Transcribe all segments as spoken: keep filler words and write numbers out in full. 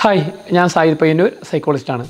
Hi, ഞാൻ Zayed Payyanur, സൈക്കോളജിസ്റ്റാണ്.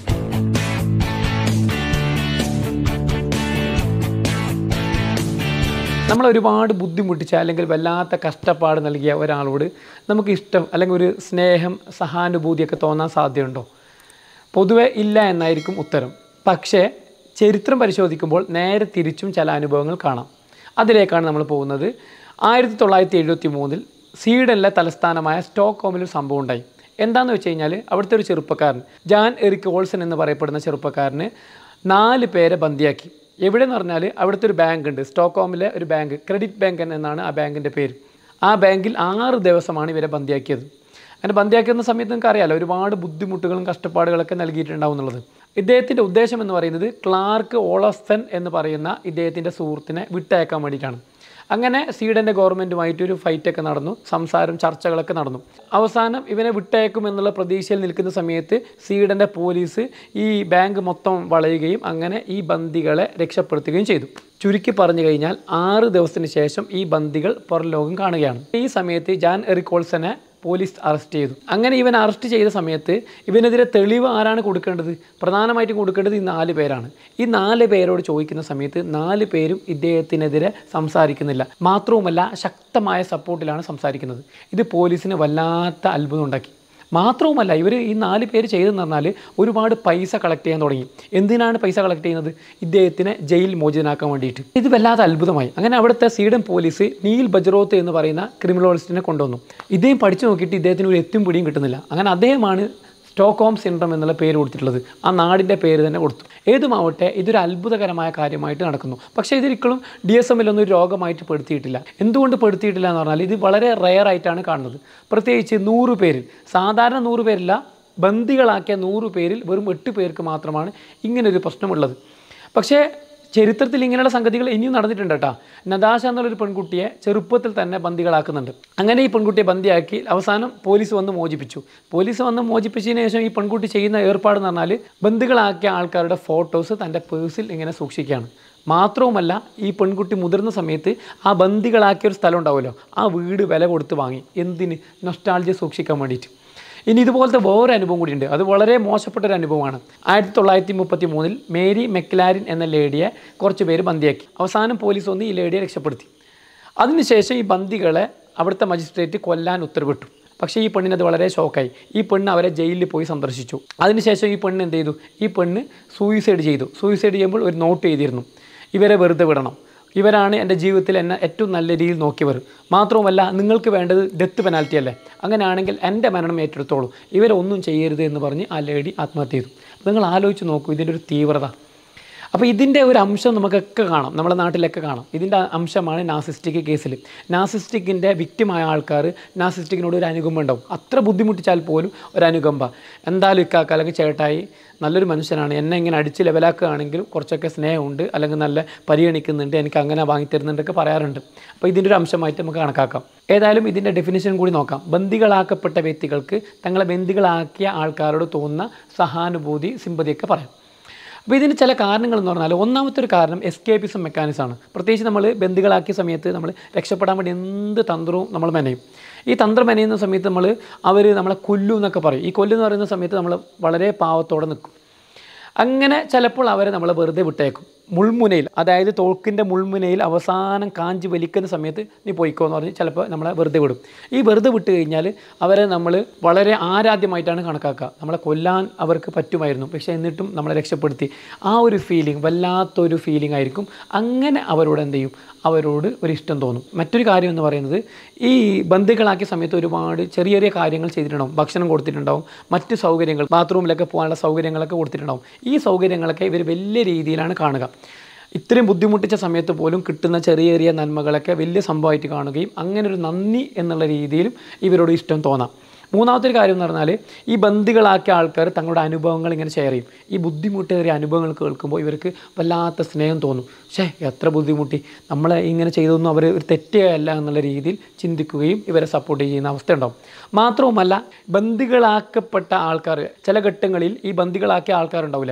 നമ്മൾ ഒരുപാട് ബുദ്ധിമുട്ടിച്ച അല്ലെങ്കിൽ വല്ലാത്ത കഷ്ടപ്പാട് നൽകിയ ഒരാളോട് നമുക്ക് ഇഷ്ടം അല്ലെങ്കിൽ ഒരു സ്നേഹം, സഹാനുഭൂതിയൊക്കെ തോന്നാൻ സാധ്യതയുണ്ടോ? പൊതുവെ ഇല്ല എന്നായിരിക്കും ഉത്തരം. പക്ഷേ ചരിത്രം പരിശോധിക്കുമ്പോൾ നേരെ തിരിച്ചും ചില അനുഭവങ്ങൾ കാണാം. അതിലേക്കാണ് നമ്മൾ പോകുന്നത്. ആയിരത്തി തൊള്ളായിരത്തി എഴുപത്തി മൂന്നിൽ സ്വീഡനിലെ തലസ്ഥാനമായ സ്റ്റോക്ക്ഹോമിൽ ഒരു സംഭവം ഉണ്ടായി. എന്താണെന്ന് വെച്ച് കഴിഞ്ഞാൽ അവിടുത്തെ ഒരു ചെറുപ്പക്കാരൻ, ജാൻ എറിക് ഓൾസൺ എന്ന് പറയപ്പെടുന്ന ചെറുപ്പക്കാരന് നാല് പേരെ ബന്ദിയാക്കി. എവിടെയെന്ന് പറഞ്ഞാൽ അവിടുത്തെ ഒരു ബാങ്ക് ഉണ്ട്, സ്റ്റോക്ക്ഹോമിലെ ഒരു ബാങ്ക്, ക്രെഡിറ്റ് ബാങ്ക് എന്നാണ് ആ ബാങ്കിൻ്റെ പേര്. ആ ബാങ്കിൽ ആറ് ദിവസമാണ് ഇവരെ ബന്ദിയാക്കിയത്. അങ്ങനെ ബന്ദിയാക്കുന്ന സമയത്ത് നിങ്ങൾക്ക് അറിയാമല്ലോ, ഒരുപാട് ബുദ്ധിമുട്ടുകളും കഷ്ടപ്പാടുകളൊക്കെ നൽകിയിട്ടുണ്ടാവും എന്നുള്ളത്. ഇദ്ദേഹത്തിൻ്റെ ഉദ്ദേശം എന്ന് പറയുന്നത് ക്ലാർക്ക് ഓളഫ്സൺ എന്ന് പറയുന്ന ഇദ്ദേഹത്തിൻ്റെ സുഹൃത്തിനെ വിട്ടയക്കാൻ വേണ്ടിയിട്ടാണ്. അങ്ങനെ സ്വീഡൻ്റെ ഗവൺമെൻറ്റുമായിട്ടൊരു ഫൈറ്റൊക്കെ നടന്നു, സംസാരം ചർച്ചകളൊക്കെ നടന്നു. അവസാനം ഇവനെ വിട്ടയക്കും എന്നുള്ള പ്രതീക്ഷയിൽ നിൽക്കുന്ന സമയത്ത് സ്വീഡൻ്റെ പോലീസ് ഈ ബാങ്ക് മൊത്തം വളയുകയും അങ്ങനെ ഈ ബന്ദികളെ രക്ഷപ്പെടുത്തുകയും ചെയ്തു. ചുരുക്കി പറഞ്ഞു കഴിഞ്ഞാൽ ആറ് ദിവസത്തിന് ശേഷം ഈ ബന്ദികൾ പുറംലോകം കാണുകയാണ്. ഈ സമയത്ത് ജാൻ എറിക് ഓൾസനെ പോലീസ് അറസ്റ്റ് ചെയ്തു. അങ്ങനെ ഇവൻ അറസ്റ്റ് ചെയ്ത സമയത്ത് ഇവനെതിരെ തെളിവ് ആരാണ് കൊടുക്കേണ്ടത്? പ്രധാനമായിട്ടും കൊടുക്കേണ്ടത് ഈ നാല് പേരാണ്. ഈ നാല് പേരോട് ചോദിക്കുന്ന സമയത്ത് നാല് പേരും ഇദ്ദേഹത്തിനെതിരെ സംസാരിക്കുന്നില്ല. മാത്രവുമല്ല, ശക്തമായ സപ്പോർട്ടിലാണ് സംസാരിക്കുന്നത്. ഇത് പോലീസിന് വല്ലാത്ത അത്ഭുതം ഉണ്ടാക്കി. മാത്രവുമല്ല, ഇവർ ഈ നാല് പേര് ചെയ്തെന്ന് പറഞ്ഞാൽ ഒരുപാട് പൈസ കളക്ട് ചെയ്യാൻ തുടങ്ങി. എന്തിനാണ് പൈസ കളക്ട് ചെയ്യുന്നത്? ഇദ്ദേഹത്തിനെ ജയിൽ മോചിതനാക്കാൻ വേണ്ടിയിട്ട്. ഇത് വല്ലാതെ അത്ഭുതമായി. അങ്ങനെ അവിടുത്തെ സ്വീഡൻ പോലീസ് നീൽ ബജ്റോത്ത് എന്ന് പറയുന്ന ക്രിമിനലോളജിസ്റ്റിനെ കൊണ്ടുവന്നു. ഇദ്ദേഹം പഠിച്ചു നോക്കിയിട്ട് ഇദ്ദേഹത്തിന് ഒരു എത്തും പിടിയും കിട്ടുന്നില്ല. അങ്ങനെ അദ്ദേഹമാണ് സ്റ്റോക്ക്ഹോം സിൻഡ്രോം എന്നുള്ള പേര് കൊടുത്തിട്ടുള്ളത്. ആ നാടിൻ്റെ പേര് തന്നെ കൊടുത്തു. ഏതുമാവട്ടെ, ഇതൊരു അത്ഭുതകരമായ കാര്യമായിട്ട് നടക്കുന്നു. പക്ഷേ ഇതൊരിക്കലും ഡി എസ് എമ്മിലൊന്നും ഒരു രോഗമായിട്ട് പെടുത്തിയിട്ടില്ല. എന്തുകൊണ്ട് പെടുത്തിയിട്ടില്ല എന്ന് പറഞ്ഞാൽ ഇത് വളരെ റെയർ ആയിട്ടാണ് കാണുന്നത്. പ്രത്യേകിച്ച് നൂറ് പേരിൽ, സാധാരണ നൂറ് പേരില്ല, ബന്ദികളാക്കിയ നൂറ് പേരിൽ വെറും എട്ട് പേർക്ക് മാത്രമാണ് ഇങ്ങനൊരു പ്രശ്നമുള്ളത്. പക്ഷേ ചരിത്രത്തിൽ ഇങ്ങനെയുള്ള സംഗതികൾ ഇനിയും നടന്നിട്ടുണ്ട് കേട്ടോ. നദാശ എന്നുള്ളൊരു പെൺകുട്ടിയെ ചെറുപ്പത്തിൽ തന്നെ ബന്ദികളാക്കുന്നുണ്ട്. അങ്ങനെ ഈ പെൺകുട്ടിയെ ബന്ദിയാക്കി അവസാനം പോലീസ് വന്ന് മോചിപ്പിച്ചു. പോലീസ് വന്ന് മോചിപ്പിച്ചതിന് ശേഷം ഈ പെൺകുട്ടി ചെയ്യുന്ന ഏർപ്പാടെന്ന് പറഞ്ഞാൽ ബന്ദികളാക്കിയ ആൾക്കാരുടെ ഫോട്ടോസ് തൻ്റെ പേഴ്സിൽ ഇങ്ങനെ സൂക്ഷിക്കുകയാണ്. മാത്രവുമല്ല, ഈ പെൺകുട്ടി മുതിർന്ന സമയത്ത് ആ ബന്ദികളാക്കിയ ഒരു സ്ഥലം ഉണ്ടാവുമല്ലോ, ആ വീട് വില കൊടുത്ത് വാങ്ങി. എന്തിന്? നൊസ്റ്റാൾജിയ സൂക്ഷിക്കാൻ വേണ്ടിയിട്ട്. ഇനി ഇതുപോലത്തെ വേറൊരു അനുഭവം കൂടിയുണ്ട്. അത് വളരെ മോശപ്പെട്ടൊരു അനുഭവമാണ്. ആയിരത്തി തൊള്ളായിരത്തി മുപ്പത്തി മൂന്നിൽ മേരി മെക്ലാരിൻ എന്ന ലേഡിയെ കുറച്ച് പേര് ബന്ദിയാക്കി. അവസാനം പോലീസ് വന്ന് ഈ ലേഡിയെ രക്ഷപ്പെടുത്തി. അതിനുശേഷം ഈ ബന്ദികളെ അവിടുത്തെ മജിസ്ട്രേറ്റ് കൊല്ലാൻ ഉത്തരവിട്ടു. പക്ഷേ ഈ പെണ്ണിനത് വളരെ ഷോക്കായി. ഈ പെണ്ണ് അവരെ ജയിലിൽ പോയി സന്ദർശിച്ചു. അതിനുശേഷം ഈ പെണ്ണ് എന്ത് ചെയ്തു? ഈ പെണ്ണ് സൂയിസൈഡ് ചെയ്തു. സൂയിസൈഡ് ചെയ്യുമ്പോൾ ഒരു നോട്ട് ചെയ്തിരുന്നു, ഇവരെ വെറുതെ വിടണം, ഇവരാണ് എൻ്റെ ജീവിതത്തിൽ എന്നെ ഏറ്റവും നല്ല രീതിയിൽ നോക്കിയവർ. മാത്രവുമല്ല, നിങ്ങൾക്ക് വേണ്ടത് ഡെത്ത് പെനാൽറ്റി അല്ലേ, അങ്ങനെയാണെങ്കിൽ എൻ്റെ മരണം ഏറ്റെടുത്തോളൂ, ഇവരെ ഒന്നും ചെയ്യരുത് എന്ന് പറഞ്ഞ് ആ ലേഡി ആത്മഹത്യ ചെയ്തു. നിങ്ങൾ ആലോചിച്ച് നോക്കൂ ഇതിൻ്റെ ഒരു തീവ്രത. അപ്പോൾ ഇതിൻ്റെ ഒരു അംശം നമുക്കൊക്കെ കാണാം, നമ്മുടെ നാട്ടിലൊക്കെ കാണാം. ഇതിൻ്റെ അംശമാണ് നാസിസ്റ്റിക് കേസിൽ. നാസിസ്റ്റിക്കിൻ്റെ വിക്റ്റിമായ ആൾക്കാർ നാസിസ്റ്റിക്കിനോട് ഒരു അനുകമ്പ ഉണ്ടാവും. അത്ര ബുദ്ധിമുട്ടിച്ചാൽ പോലും ഒരു അനുകമ്പ. എന്തായാലും ഇക്കാക്ക അല്ലെങ്കിൽ ചേട്ടായി നല്ലൊരു മനുഷ്യനാണ്, എന്നെ ഇങ്ങനെ അടിച്ച് ലെവലാക്കുകയാണെങ്കിലും കുറച്ചൊക്കെ സ്നേഹമുണ്ട്, അല്ലെങ്കിൽ നല്ല പരിഗണിക്കുന്നുണ്ട്, എനിക്ക് അങ്ങനെ വാങ്ങിത്തരുന്നുണ്ടൊക്കെ പറയാറുണ്ട്. അപ്പോൾ ഇതിൻ്റെ ഒരു അംശമായിട്ട് നമുക്ക് കണക്കാക്കാം. ഏതായാലും ഇതിൻ്റെ ഡെഫിനിഷൻ കൂടി നോക്കാം. ബന്ദികളാക്കപ്പെട്ട വ്യക്തികൾക്ക് തങ്ങളെ ബന്ദികളാക്കിയ ആൾക്കാരോട് തോന്നുന്ന സഹാനുഭൂതി, സിമ്പതിയൊക്കെ പറയാം. അപ്പോൾ ഇതിന് ചില കാരണങ്ങളെന്ന് പറഞ്ഞാൽ ഒന്നാമത്തെ ഒരു കാരണം എസ്കേപ്പിസം മെക്കാനിസമാണ്. പ്രത്യേകിച്ച് നമ്മൾ ബന്ദികളാക്കിയ സമയത്ത് നമ്മൾ രക്ഷപ്പെടാൻ വേണ്ടി എന്ത് തന്ത്രവും നമ്മൾ മെനയും. ഈ തന്ത്രം മെനയുന്ന സമയത്ത് നമ്മൾ അവർ നമ്മളെ കൊല്ലു എന്നൊക്കെ പറയും. ഈ കൊല്ലു എന്ന് പറയുന്ന സമയത്ത് നമ്മൾ വളരെ പാവത്തോടെ നിൽക്കും. അങ്ങനെ ചിലപ്പോൾ അവരെ നമ്മൾ വെറുതെ വിട്ടേക്കും. മുൾമുനയിൽ, അതായത് തോക്കിൻ്റെ മുൾമുനയിൽ അവസാനം കാഞ്ചി വലിക്കുന്ന സമയത്ത് നീ പോയിക്കോ എന്ന് പറഞ്ഞ് ചിലപ്പോൾ നമ്മളെ വെറുതെ വിടും. ഈ വെറുതെ വിട്ട് കഴിഞ്ഞാൽ അവരെ നമ്മൾ വളരെ ആരാധ്യമായിട്ടാണ് കണക്കാക്കുക. നമ്മളെ കൊല്ലാൻ അവർക്ക് പറ്റുമായിരുന്നു, പക്ഷേ എന്നിട്ടും നമ്മളെ രക്ഷപ്പെടുത്തി. ആ ഒരു ഫീലിംഗ് വല്ലാത്തൊരു ഫീലിംഗ് ആയിരിക്കും. അങ്ങനെ അവരോട് എന്ത് ചെയ്യും? അവരോട് ഒരു ഇഷ്ടം തോന്നും. മറ്റൊരു കാര്യം എന്ന് പറയുന്നത്, ഈ ബന്ദികളാക്കിയ സമയത്ത് ഒരുപാട് ചെറിയ ചെറിയ കാര്യങ്ങൾ ചെയ്തിട്ടുണ്ടാവും. ഭക്ഷണം കൊടുത്തിട്ടുണ്ടാവും, മറ്റ് സൗകര്യങ്ങൾ, ബാത്റൂമിലൊക്കെ പോകാനുള്ള സൗകര്യങ്ങളൊക്കെ കൊടുത്തിട്ടുണ്ടാവും. ഈ സൗകര്യങ്ങളൊക്കെ ഇവർ വലിയ രീതിയിലാണ് കാണുക. ഇത്രയും ബുദ്ധിമുട്ടിച്ച സമയത്ത് പോലും കിട്ടുന്ന ചെറിയ ചെറിയ നന്മകളൊക്കെ വലിയ സംഭവമായിട്ട് കാണുകയും അങ്ങനെ ഒരു നന്ദി എന്നുള്ള രീതിയിലും ഇവരോട് ഇഷ്ടം തോന്നാം. മൂന്നാമത്തെ ഒരു കാര്യം എന്ന് പറഞ്ഞാൽ, ഈ ബന്ദികളാക്കിയ ആൾക്കാർ തങ്ങളുടെ അനുഭവങ്ങൾ ഇങ്ങനെ ഷെയർ ചെയ്യും. ഈ ബുദ്ധിമുട്ടേറിയ അനുഭവങ്ങൾ കേൾക്കുമ്പോൾ ഇവർക്ക് വല്ലാത്ത സ്നേഹം തോന്നും. ഷേ എത്ര ബുദ്ധിമുട്ടി, നമ്മളെ ഇങ്ങനെ ചെയ്തൊന്നും അവർ ഒരു തെറ്റല്ല എന്നുള്ള രീതിയിൽ ചിന്തിക്കുകയും ഇവരെ സപ്പോർട്ട് ചെയ്യുന്ന അവസ്ഥ ഉണ്ടാവും. മാത്രവുമല്ല, ബന്ദികളാക്കപ്പെട്ട ആൾക്കാർ ചില ഘട്ടങ്ങളിൽ ഈ ബന്ദികളാക്കിയ ആൾക്കാരുണ്ടാവില്ലേ,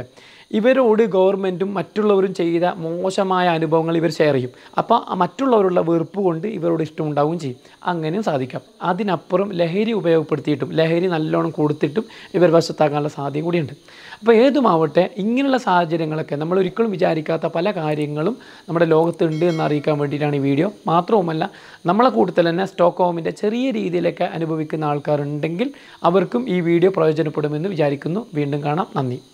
ഇവരോട് ഗവൺമെൻറ്റും മറ്റുള്ളവരും ചെയ്ത മോശമായ അനുഭവങ്ങൾ ഇവർ ഷെയർ ചെയ്യും. അപ്പോൾ മറ്റുള്ളവരുള്ള വെറുപ്പ് കൊണ്ട് ഇവരോട് ഇഷ്ടമുണ്ടാവുകയും ചെയ്യും. അങ്ങനെയും സാധിക്കാം. അതിനപ്പുറം ലഹരി ഉപയോഗപ്പെടുത്തിയിട്ടും ലഹരി നല്ലോണം കൊടുത്തിട്ടും ഇവർ വശത്താക്കാനുള്ള സാധ്യത കൂടിയുണ്ട്. അപ്പോൾ ഏതുമാവട്ടെ ഇങ്ങനെയുള്ള സാഹചര്യങ്ങളൊക്കെ നമ്മൾ ഒരിക്കലും വിചാരിക്കാത്ത പല കാര്യങ്ങളും നമ്മുടെ ലോകത്തുണ്ട് എന്ന് അറിയിക്കാൻ വേണ്ടിയിട്ടാണ് ഈ വീഡിയോ. മാത്രവുമല്ല നമ്മളെ കൂട്ടത്തിൽ തന്നെ സ്റ്റോക്ക്ഹോമിൻ്റെ ചെറിയ രീതിയിലൊക്കെ അനുഭവിക്കുന്ന ആൾക്കാരുണ്ടെങ്കിൽ അവർക്കും ഈ വീഡിയോ പ്രയോജനപ്പെടുമെന്ന് വിചാരിക്കുന്നു. വീണ്ടും കാണാം. നന്ദി.